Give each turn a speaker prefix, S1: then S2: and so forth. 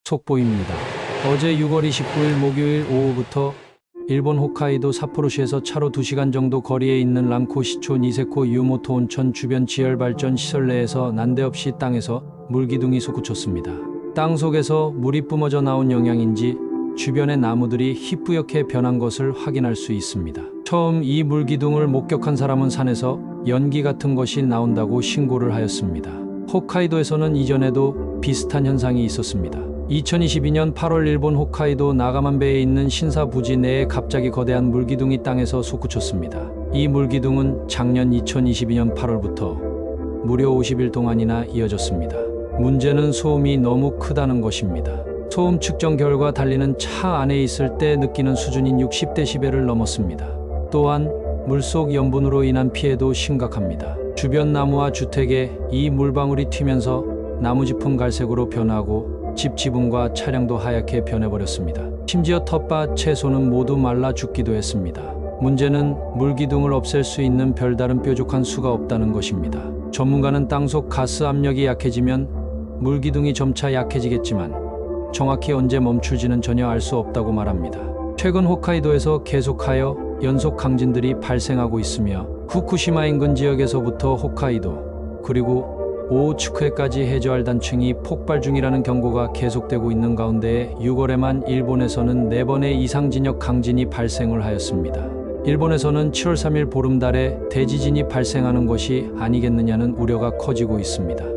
S1: 속보입니다. 어제 6월 29일 목요일 오후부터 일본 홋카이도 삿포로시에서 차로 2시간 정도 거리에 있는 랑코 시초 니세코 유모토 온천 주변 지열발전 시설 내에서 난데없이 땅에서 물기둥이 솟구쳤습니다. 땅 속에서 물이 뿜어져 나온 영향인지 주변의 나무들이 희뿌옇게 변한 것을 확인할 수 있습니다. 처음 이 물기둥을 목격한 사람은 산에서 연기 같은 것이 나온다고 신고를 하였습니다. 홋카이도에서는 이전에도 비슷한 현상이 있었습니다. 2022년 8월 일본 홋카이도 나가만베에 있는 신사부지 내에 갑자기 거대한 물기둥이 땅에서 솟구쳤습니다. 이 물기둥은 작년 2022년 8월부터 무려 50일 동안이나 이어졌습니다. 문제는 소음이 너무 크다는 것입니다. 소음 측정 결과 달리는 차 안에 있을 때 느끼는 수준인 60데시벨을 넘었습니다. 또한 물속 염분으로 인한 피해도 심각합니다. 주변 나무와 주택에 이 물방울이 튀면서 나무짚은 갈색으로 변하고 집 지붕과 차량도 하얗게 변해버렸습니다. 심지어 텃밭, 채소는 모두 말라 죽기도 했습니다. 문제는 물기둥을 없앨 수 있는 별다른 뾰족한 수가 없다는 것입니다. 전문가는 땅속 가스 압력이 약해지면 물기둥이 점차 약해지겠지만 정확히 언제 멈출지는 전혀 알 수 없다고 말합니다. 최근 홋카이도에서 계속하여 연속 강진들이 발생하고 있으며 후쿠시마 인근 지역에서부터 홋카이도 그리고 오호츠쿠에까지 해저할 단층이 폭발 중이라는 경고가 계속되고 있는 가운데 6월에만 일본에서는 4번의 이상진역 강진이 발생을 하였습니다. 일본에서는 7월 3일 보름달에 대지진이 발생하는 것이 아니겠느냐는 우려가 커지고 있습니다.